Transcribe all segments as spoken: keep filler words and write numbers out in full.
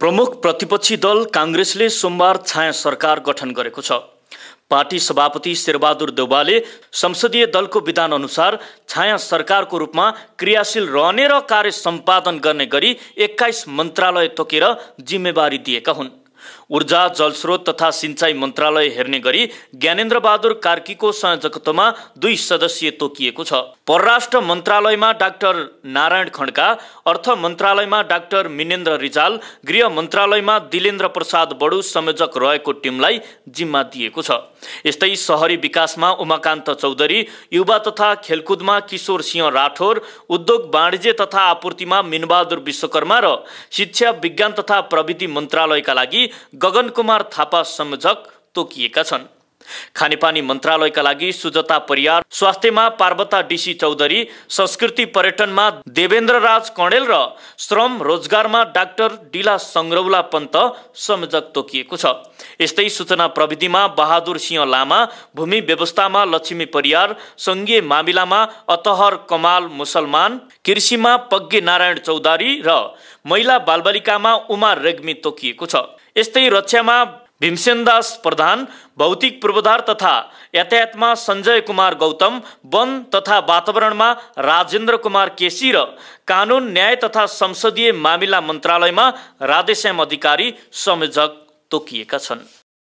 प्रमुख प्रतिपक्षी दल कांग्रेसले सोमबार छाया सरकार गठन गरेको छ। पार्टी सभापति शेरबहादुर देउवाले संसदीय दलको विधान अनुसार छाया सरकारको रूपमा क्रियाशील रहने र कार्य सम्पादन गर्ने गरी एक्काइस मन्त्रालय तोकेर जिम्मेवारी दिएका हुन्। ऊर्जा जलस्रोत तथा सिंचाई मन्त्रालय हेर्ने गरी ज्ञानेन्द्र बहादुर कार्कीको संयोजकत्वमा दुई सदस्यीय तोकिएको छ। परराष्ट्र मन्त्रालयमा डाक्टर नारायण खड्का, अर्थ मन्त्रालयमा डाक्टर मिनेन्द्र रिजाल, गृह मन्त्रालयमा दिलेन्द्र प्रसाद बडु संयोजक रहेको टिमलाई जिम्मा दिएको छ। यस्तै शहरी विकासमा उमाकान्त चौधरी, युवा तथा खेलकुदमा किशोर सिंह राठौर, उद्योग वाणिज्य तथा आपूर्तिमा मिनबहादुर विश्वकर्मा र शिक्षा विज्ञान तथा प्रविधि मन्त्रालयका लागि गगन कुमार थापा संयोजक तोकिएका छन्। खानेपानी मन्त्रालयका लागि सुजता परियार, स्वास्थ्यमा पार्वता डीसी चौधरी, संस्कृति पर्यटनमा देवेन्द्र राज कणेल र श्रम रोजगारमा डाक्टर डिला संग्रौला पन्त संयोजक तोकिएको छ। यस्तै सूचना प्रविधिमा बहादुर सिंह लामा, भूमि व्यवस्थामा लक्ष्मी परियार, संघीय मामिलामा अतहर कमाल मुसलमान, कृषिमा पग्गे नारायण चौधरी र महिला बालबालिकामा उमा रेग्मी तोकिएको छ। यस्तै रक्षामा भीमसेनदास प्रधान, भौतिक पूर्वाधार तथा यातायातमा सञ्जय कुमार गौतम, वन तथा वातावरणमा राजेन्द्र कुमार केसी र कानुन न्याय तथा संसदीय मामिला मन्त्रालयमा राधेश्याम अधिकारी संयोजक तोकिएका छन्।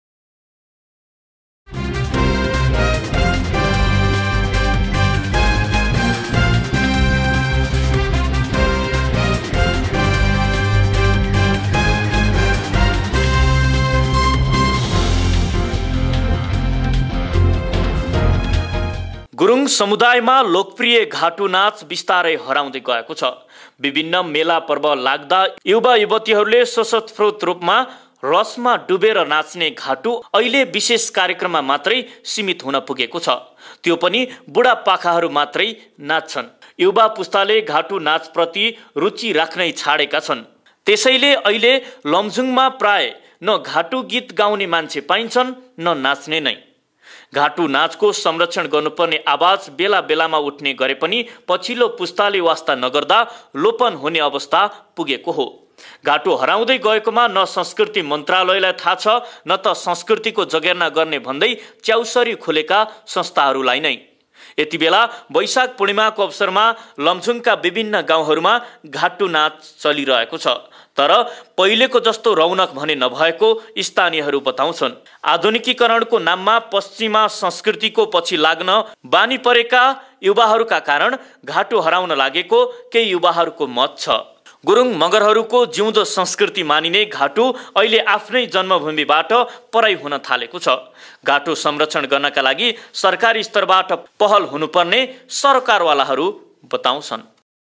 गुरुङ समुदायमा लोकप्रिय घाटु नाच बिस्तारै हराउँदै गएको छ। विभिन्न मेला पर्व लाग्दा युवा युवतीहरूले स्वतस्फूर्त रूपमा रसमा डुबेर नाच्ने घाटु अहिले विशेष कार्यक्रममा मात्रै सीमित हुन पुगेको छ। त्यो पनि बुढापाकाहरू मात्रै नाच्छन्। युवा पुस्ताले घाटु नाचप्रति रुचि राख्नै छाडेका छन्। त्यसैले अहिले लमजुङमा प्राय न घाटु गीत गाउने मान्छे पाइन्छन् न नाच्ने नै। घाटु नाचको संरक्षण गर्नुपर्ने आवाज बेला बेलामा उठ्ने गरे पनि पछिल्लो पुस्ताले वास्ता नगर्दा लोपन हुने अवस्था पुगेको हो। घाटु हराउँदै गएकोमा न संस्कृति मन्त्रालयलाई थाहा छ न त संस्कृतिको जगेर्ना गर्ने भन्दै च्याउसरी खुलेका संस्थाहरूलाई नै। यति बेला वैशाख पूर्णिमाको अवसरमा लमजुङका विभिन्न गाउँहरूमा घाटु नाच चलिरहेको छ। तर पहिलेको जस्तो रौनक भने नभएको स्थानीयहरू बताउँछन्। आधुनिकीकरणको नाममा पश्चिमा संस्कृतिको पछि लाग्न बानी परेका युवाहरूका कारण घाटु हराउन लागेको केही युवाहरूको मत छ। गुरुङ मगरहरूको जिउँदो संस्कृति मानिने घाटु अहिले आफ्नै जन्मभूमिबाट पराई हुन थालेको छ। घाटु संरक्षण गर्नका लागि सरकारी स्तरबाट पहल हुनुपर्ने सरकारवालाहरू बताउँछन्।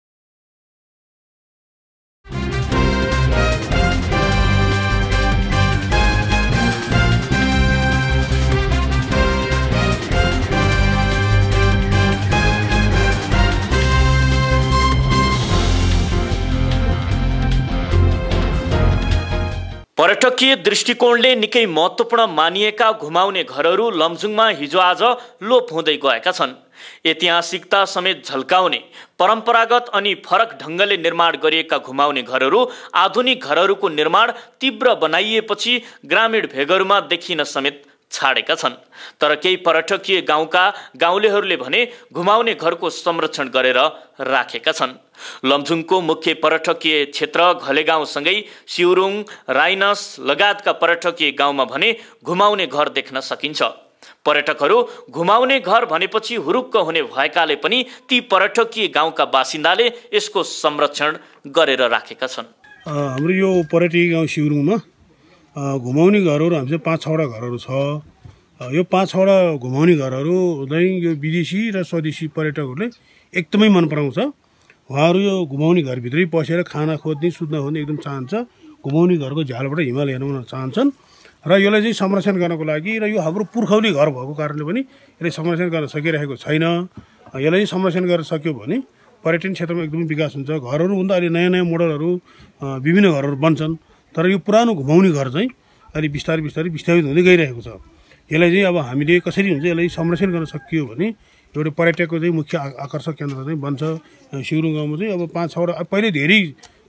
पर्यटकीय दृष्टिकोणले निकै महत्त्वपूर्ण मानिएका घुमाउने घरहरू लमजुङमा हिजो आज लोप हुँदै गएका छन्। ऐतिहासिकता समेत झल्काउने परम्परागत अनि फरक ढङ्गले निर्माण गरिएका घुमाउने घरहरू आधुनिक घरहरूको निर्माण तीव्र बनाइएपछि ग्रामीण भेगहरूमा देखिन समेत छाडेका छन्। तर केही पर्यटकीय गाउँका गाउँलेहरूले भने घुमाउने घरको संरक्षण गरेर राखेका छन्। लमजुङको मुख्य पर्यटकीय क्षेत्र घलेगाउँसँगै सिउरुङ, राइनस लगायतका पर्यटकीय गाउँमा भने घुमाउने घर देख्न सकिन्छ। पर्यटकहरू घुमाउने घर भनेपछि हुरुक्क हुने भएकाले पनि ती पर्यटकीय गाउँका बासिन्दाले यसको संरक्षण गरेर राखेका छन्। हाम्रो यो पर्यटकीय गाउँ सिउरुङमा घुमाउने घरहरू हामी चाहिँ पाँच छवटा घरहरू छ। यो पाँच छवटा घुमाउने घरहरू चाहिँ यो विदेशी र स्वदेशी पर्यटकहरूले एकदमै मन पराउँछ। उहाँहरू यो घुमाउने घरभित्रै पसेर खाना खोज्ने सुत्न खोज्ने एकदम चाहन्छ। घुमाउने घरको झ्यालबाट हिमाल हेर्न चाहन्छन् र यसलाई चाहिँ संरक्षण गर्नको लागि र यो हाम्रो पुर्खौली घर भएको कारणले पनि यसले संरक्षण गर्न सकिरहेको छैन। यसलाई संरक्षण गर्न सक्यो भने पर्यटन क्षेत्रमा एकदमै विकास हुन्छ। घरहरू हुँदा अहिले नयाँ नयाँ मोडलहरू विभिन्न घरहरू बन्छन्। तर यो पुरानो घुमाउने घर चाहिँ अहिले बिस्तारै बिस्तारै विस्थापित हुँदै गइरहेको छ। यसलाई चाहिँ अब हामीले कसरी हुन्छ यसलाई संरक्षण गर्न सकियो भने एउटा पर्यटकको चाहिँ मुख्य आकर्षक केन्द्र चाहिँ बन्छ। सिउरुङ गाउँमा चाहिँ अब पाँच छवटा पहिले धेरै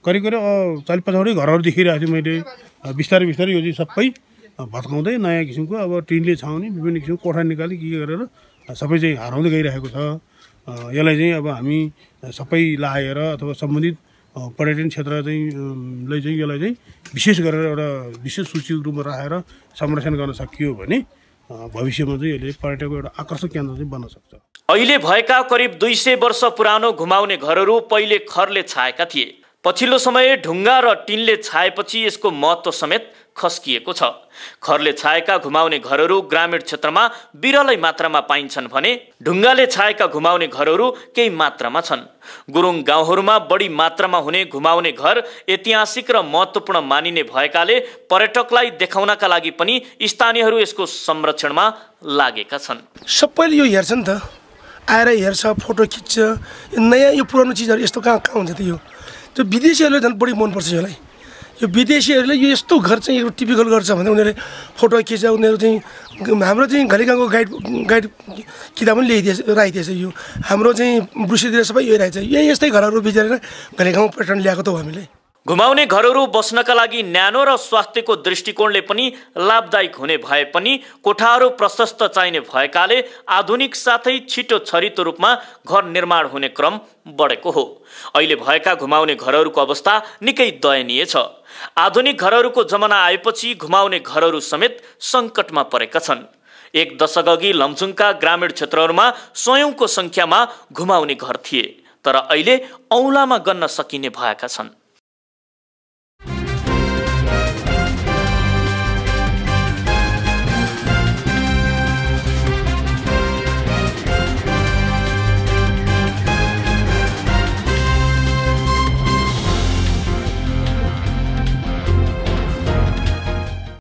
करिब करिब चालिस पचासवटै घरहरू देखिरहेको थिएँ मैले। बिस्तारै बिस्तारै यो चाहिँ सबै भत्काउँदै नयाँ किसिमको अब टिनले छाउने विभिन्न किसिमको कोठा निकाली के गरेर सबै चाहिँ हराउँदै गइरहेको छ। यसलाई चाहिँ अब हामी सबै लाएर अथवा सम्बन्धित पर्यटन क्षेत्र चाहिँ लाई चाहिँ यसलाई चाहिँ विशेष गरेर एउटा विशेष सूची रूपमा राखेर संरक्षण गर्न सकियो भने भविष्यमा चाहिँ यसले पर्यटकको एउटा आकर्षक केन्द्र चाहिँ बन्न सक्छ। अहिले भएका करिब दुई सय वर्ष पुरानो घुमाउने घरहरू पहिले खरले छाएका थिए। पछिल्लो समय ढुङ्गा र टिनले छाएपछि यसको महत्त्व समेत खस्किएको छ। खरले छाएका घुमाउने घरहरू ग्रामीण क्षेत्रमा विरलै मात्रामा पाइन्छन् भने ढुङ्गाले छाएका घुमाउने घरहरू केही मात्रामा छन्। गुरुङ गाउँहरूमा बढी मात्रामा हुने घुमाउने घर ऐतिहासिक र महत्त्वपूर्ण मानिने भएकाले पर्यटकलाई देखाउनका लागि पनि स्थानीयहरू यसको संरक्षणमा लागेका छन्। सबैले यो हेर्छ नि त, आएर हेर्छ, फोटो खिच्छ। नयाँ यो पुरानो चिजहरू यस्तो कहाँ कहाँ हुन्छ त? यो त्यो विदेशीहरूले झन् बढी मनपर्छ यसलाई। यो विदेशीहरूले यो यस्तो घर चाहिँ एउटा टिपिकल गर्छ भने उनीहरूले फोटो खिच्छ। उनीहरू चाहिँ हाम्रो चाहिँ घलेगाउँको गाइड गाइड किताब पनि ल्याइदिएछ राखिदिएछ। यो हाम्रो चाहिँ ब्रुसीतिर सबै यो रहेछ। यही यस्तै घरहरू बिचारेर घलेगाउँ पर्यटन ल्याएको त हो हामीले। घुमाउने घरहरू बस्नका लागि न्यानो र स्वास्थ्यको दृष्टिकोणले पनि लाभदायक हुने भए पनि कोठाहरू प्रशस्त चाहिने भएकाले आधुनिक साथै छिटो छरितो रूपमा घर निर्माण हुने क्रम बढेको हो। अहिले भएका घुमाउने घरहरूको अवस्था निकै दयनीय छ। आधुनिक घरहरूको जमाना आएपछि घुमाउने घरहरू समेत सङ्कटमा परेका छन्। एक दशक अघि लमजुङका ग्रामीण क्षेत्रहरूमा सयौंको सङ्ख्यामा घुमाउने घर थिए, तर अहिले औँलामा गन्न सकिने भएका छन्।